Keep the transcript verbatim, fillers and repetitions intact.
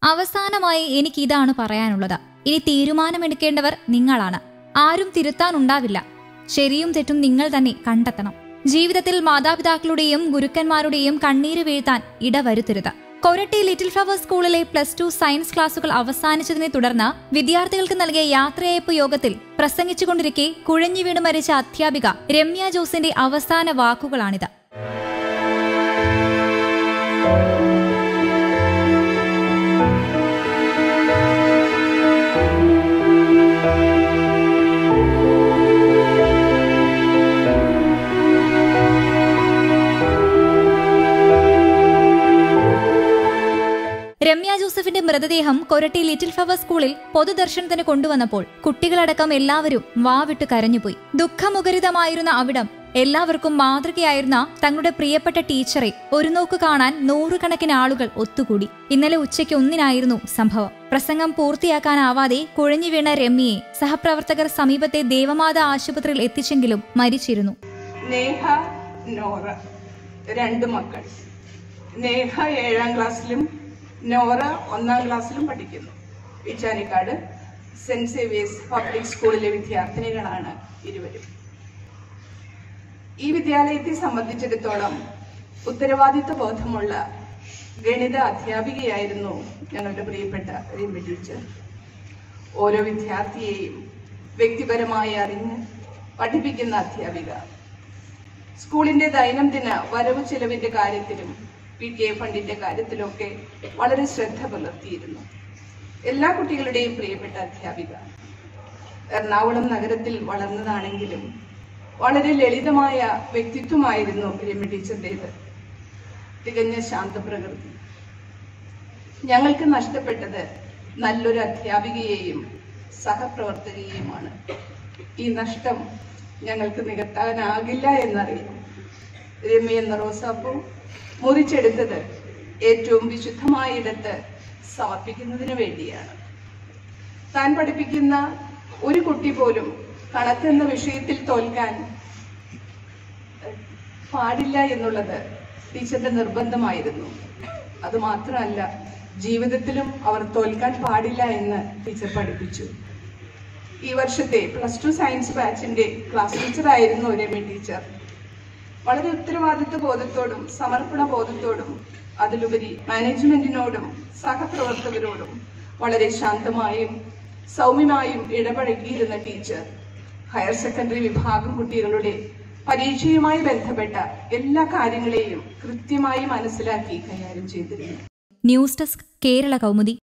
അവസാനമായി എനിക്ക് ഇതാണ് പറയാനുള്ളത്. ഇനി തീരുമാനമെടുക്കേണ്ടവർ നിങ്ങളാണ്. ആരും തിരുത്താനുണ്ടാവില്ല. ശരിയും തെറ്റും നിങ്ങൾ തന്നെ കണ്ടെത്തണം. ജീവിതത്തിൽ മാതാപിതാക്കളുടെയും ഗുരുക്കന്മാരുടെയും കണ്ണീര് വീഴ്ത്താൻ ഇടവരുത്തരുത്. കൊരട്ടി ലിറ്റിൽ ഫ്ലവർ സ്കൂളിലെ പ്ലസ് ടു സയൻസ് ക്ലാസുകൾ അവസാനിച്ചതിനെ തുടർന്ന് വിദ്യാർത്ഥികൾക്ക് നൽകിയ യാത്രയയപ്പ് യോഗത്തിൽ പ്രസംഗിച്ചുകൊണ്ടിരിക്കെ കുഴഞ്ഞു വീണ് മരിച്ച അധ്യാപിക രമ്യ ജോസിന്റെ അവസാന വാക്കുകളാണിത്. രമ്യ ജോസഫിന്റെ മൃതദേഹം കൊരട്ടി ലിറ്റിൽ ഫ്ലവർ സ്കൂളിൽ പൊതുദർശനത്തിന് കൊണ്ടുവന്നപ്പോൾ കുട്ടികളടക്കം എല്ലാവരും വാവിട്ട് കരഞ്ഞുപോയി. ദുഃഖമുഖരിതമായിരുന്ന അവിടം എല്ലാവർക്കും മാതൃകയായിരുന്ന തങ്ങളുടെ പ്രിയപ്പെട്ട ടീച്ചറെ ഒരു നോക്ക് കാണാൻ നൂറുകണക്കിന് ആളുകൾ ഒത്തുകൂടി. ഇന്നലെ ഉച്ചയ്ക്ക് ഒന്നിനായിരുന്നു സംഭവം. പ്രസംഗം പൂർത്തിയാക്കാനാവാതെ കുഴഞ്ഞു വീണ രമ്യയെ സഹപ്രവർത്തകർ സമീപത്തെ ദേവമാത ആശുപത്രിയിൽ എത്തിച്ചെങ്കിലും മരിച്ചിരുന്നു. നേഹ, നോറ, രണ്ട് മക്കൾ. നേഹ ഏഴാം ക്ലാസ്സിലും നോറ ഒന്നാം ക്ലാസ്സിലും പഠിക്കുന്നു. ഇച്ചാനിക്കാട് സെന്റ് സേവിയേഴ്സ് പബ്ലിക് സ്കൂളിലെ വിദ്യാർത്ഥിനികളാണ് ഇരുവരും. ഈ വിദ്യാലയത്തെ സംബന്ധിച്ചിടത്തോളം ഉത്തരവാദിത്വ ബോധമുള്ള ഗണിത അധ്യാപികയായിരുന്നു ഞങ്ങളുടെ പ്രിയപ്പെട്ട രമ്യ ടീച്ചർ. ഓരോ വിദ്യാർത്ഥിയെയും വ്യക്തിപരമായി അറിഞ്ഞ് പഠിപ്പിക്കുന്ന അധ്യാപിക. സ്കൂളിന്റെ ദൈനംദിന വരവ് ചെലവിന്റെ കാര്യത്തിലും പി ടി എ ഫണ്ടിന്റെ കാര്യത്തിലൊക്കെ വളരെ ശ്രദ്ധ പുലർത്തിയിരുന്നു. എല്ലാ കുട്ടികളുടെയും പ്രിയപ്പെട്ട അധ്യാപിക. എറണാകുളം നഗരത്തിൽ വളർന്നതാണെങ്കിലും വളരെ ലളിതമായ വ്യക്തിത്വമായിരുന്നു രമ്യ ടീച്ചറുടേത്. തികഞ്ഞ ശാന്തപ്രകൃതി. ഞങ്ങൾക്ക് നഷ്ടപ്പെട്ടത് നല്ലൊരു അധ്യാപികയെയും സഹപ്രവർത്തകയെയുമാണ്. ഈ നഷ്ടം ഞങ്ങൾക്ക് നികത്താനാകില്ല എന്നറിയാം. രമ്യ എന്ന റോസാപ്പൂ മുറിച്ചെടുത്തത് ഏറ്റവും വിശുദ്ധമായ ഇടത്ത് സമർപ്പിക്കുന്നതിന് വേണ്ടിയാണ്. താൻ പഠിപ്പിക്കുന്ന ഒരു കുട്ടി പോലും കണക്കെന്ന വിഷയത്തിൽ തോൽക്കാൻ പാടില്ല എന്നുള്ളത് ടീച്ചറിന്റെ നിർബന്ധമായിരുന്നു. അതുമാത്രമല്ല, ജീവിതത്തിലും അവർ തോൽക്കാൻ പാടില്ല എന്ന് ടീച്ചർ പഠിപ്പിച്ചു. ഈ വർഷത്തെ പ്ലസ് ടു സയൻസ് ബാച്ചിന്റെ ക്ലാസ് ടീച്ചറായിരുന്നു രമ്യ ടീച്ചർ. വളരെ ഉത്തരവാദിത്വ ബോധത്തോടും സമർപ്പണ ബോധത്തോടും അതിലുപരി മാനേജ്മെന്റിനോടും സഹപ്രവർത്തകരോടും വളരെ ശാന്തമായും സൗമ്യമായും ഇടപഴകിയിരുന്ന ടീച്ചർ ഹയർ സെക്കൻഡറി വിഭാഗം കുട്ടികളുടെ പരീക്ഷയുമായി ബന്ധപ്പെട്ട എല്ലാ കാര്യങ്ങളെയും കൃത്യമായി മനസ്സിലാക്കി കൈകാര്യം ചെയ്തിരുന്നു. News desk, Kerala Kaumudi.